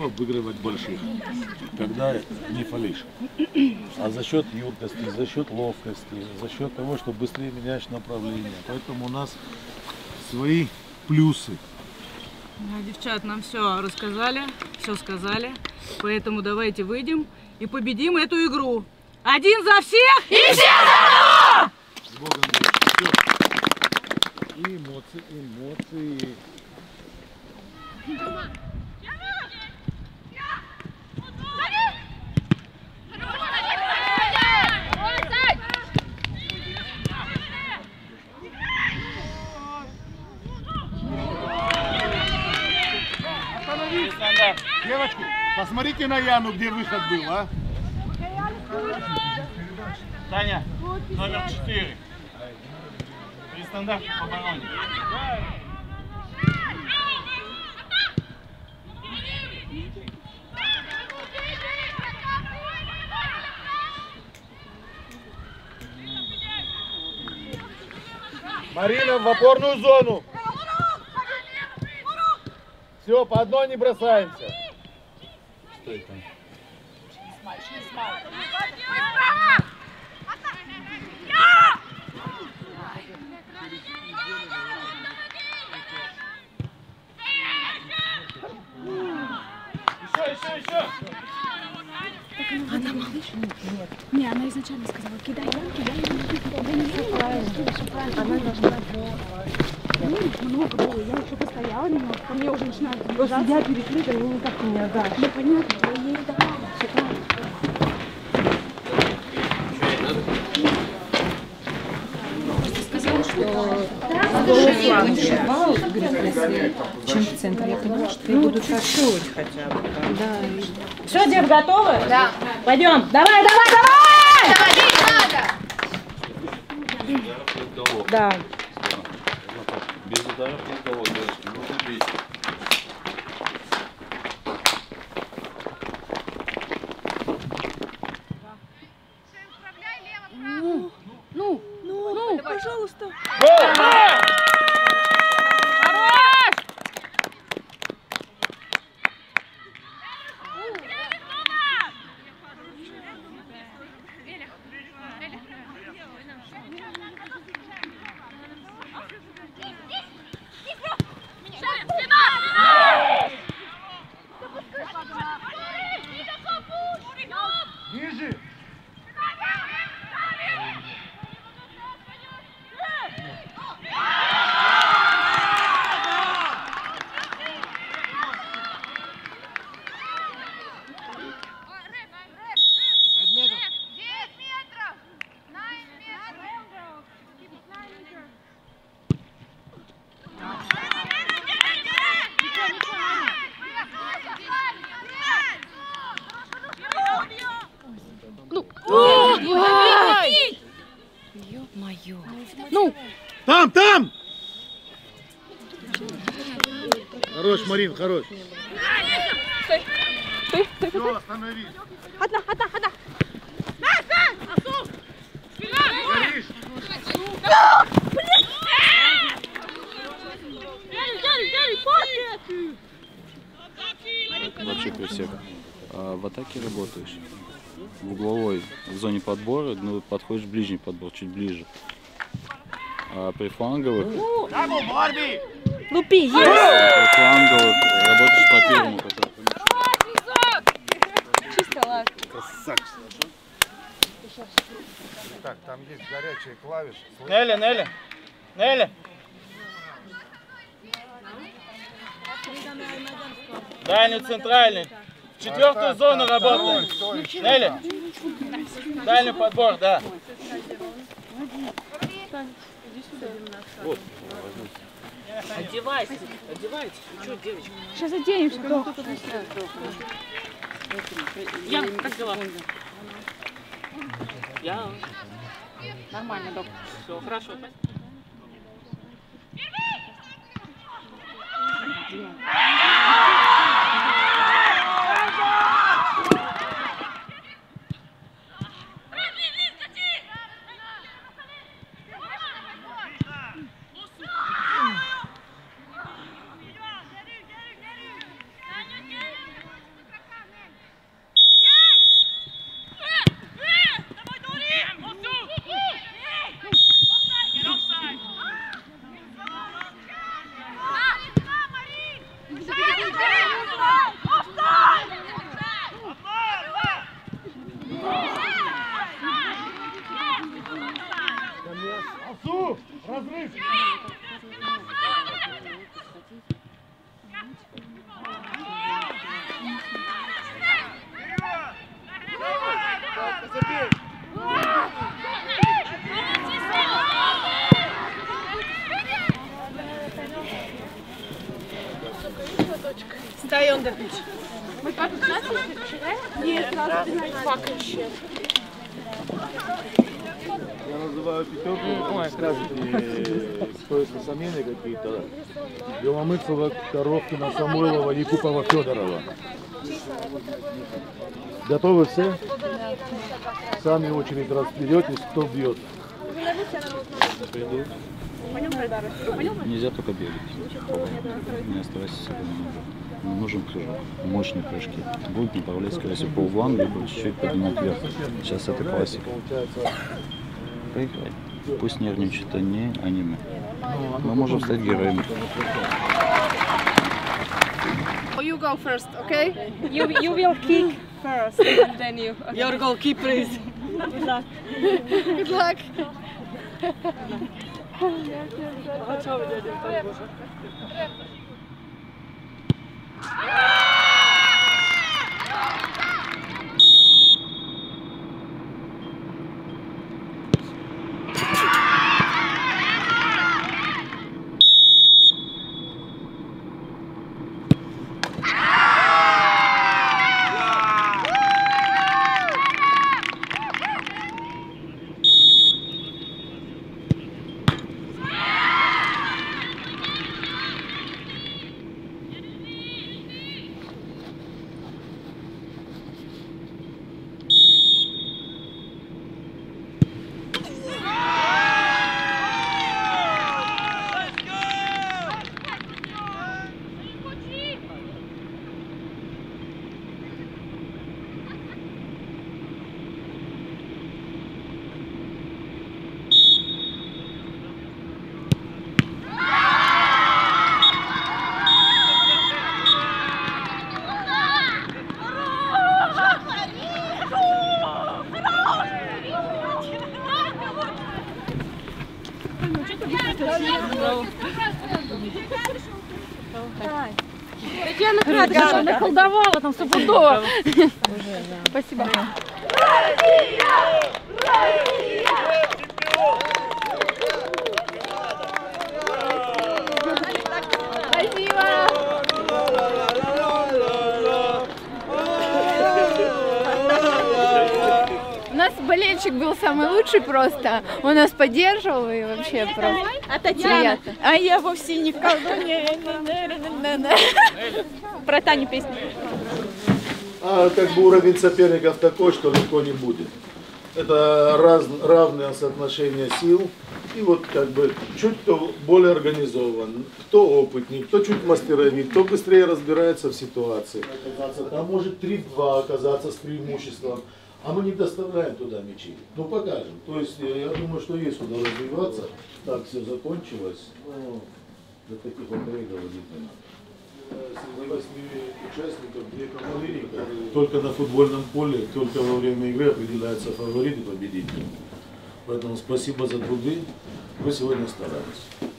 легко обыгрывать больших, когда не фалишь. А за счет юркости, за счет ловкости, за счет того, что быстрее меняешь направление. Поэтому у нас свои плюсы. Девчат нам все рассказали, все сказали. Поэтому давайте выйдем и победим эту игру. Один за всех и все за одного! С Богом, все. И эмоции, эмоции. Девочки, посмотрите на Яну, где выход был, а? Таня, номер 4. При стандарте по обороне. Марина, в опорную зону. Все, по одной не бросаемся. Стой там. Еще. Она малыш? Нет. Не, она изначально сказала, кидай ямки, она должна много было, я еще постояла немного, ко мне уже начинают бежать. Я перекрыта, они никак не отдашь. Ну понятно, я ей давала, все правильно. Сказала, что балл, чем в центре. Я поняла, что я буду чуть-чуть хотя бы. Да. Все, дев, готовы? Да. Пойдем. Давай! Да. Без ударов никого, девочки, нужно бить. Ну, пожалуйста. Ниже! Ё-моё. Ну! Там! Хорош, Марин, хорош. Все, остановись. Одна! Горишь. Вообще присека. В атаке работаешь. В угловой, в зоне подбора, ну, подходишь в ближний подбор, чуть ближе. А при фланговых, Лупи, есть! при фланговых работаешь по первому. Чисто ладно. Красавчик. Так, там есть горячие клавиши. Нелли. Дальний, центральный. В четвертую зону работаем. Нелли. Дальний подбор, да. Вот. Одевайтесь. Что, девочки? Сейчас оденемся. Я, как дела? Я. Нормально, док. Все, хорошо. Я называю пятерку, скажете, стоят замены какие-то. Беломыцева, Коровкина, Самойлова, Якупова, Федорова. Готовы все? Сами очередь разберетесь, кто бьет. Нельзя только бегать. Не оставайся себе на ногах. Нам нужен прыжок, мощные прыжки. Будут направлять, скорее всего, по углам, либо чуть-чуть поднимать вверх. Сейчас это классика. Поиграй. Пусть нервничают они, а не мы. Мы можем стать героями. You go first, okay? You will kick first, and then you. Your goalkeeper is. Good luck. Татьяна Кратова наколдовала там стопудово. Спасибо. У нас болельщик был самый лучший просто. Он нас поддерживал и вообще просто. А Татьяна? А я вовсе не в колдуне. Про Таню песню. А как бы уровень соперников такой, что легко не будет. Это равное соотношение сил. И вот как бы чуть кто более организован, кто опытнее, кто чуть мастеровит, кто быстрее разбирается в ситуации. Там может 3-2 оказаться с преимуществом. А мы не доставляем туда мячи. Ну покажем. То есть я думаю, что есть куда развиваться. Так все закончилось. Ну, до таких вот рейдов доводить не надо. Среди 8 участников 2 кавалерийка. Только на футбольном поле, только во время игры определяются фавориты, победители. Поэтому спасибо за труды. Вы сегодня старались.